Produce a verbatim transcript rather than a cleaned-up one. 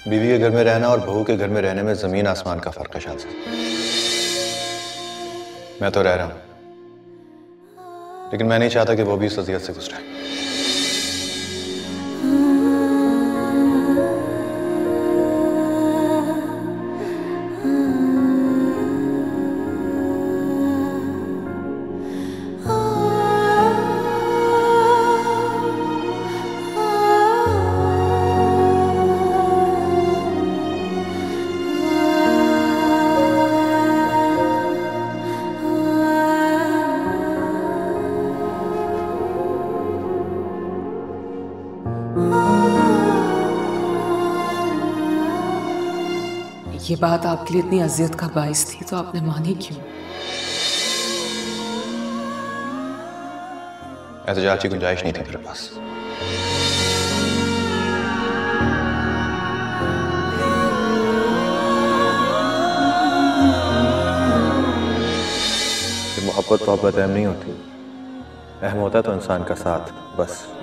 बीवी के घर में रहना और बहू के घर में रहने में जमीन आसमान का फर्क है शान साहब। मैं तो रह रहा हूं, लेकिन मैं नहीं चाहता कि वो भी इस अजियत से गुजरे। ये बात आपके लिए इतनी अजियत का बाइस थी तो आपने मानी क्यों? एहतजाज की गुंजाइश नहीं थी मेरे पास। मोहब्बत मोहब्बत अहम नहीं होती, अहम होता तो इंसान का साथ बस।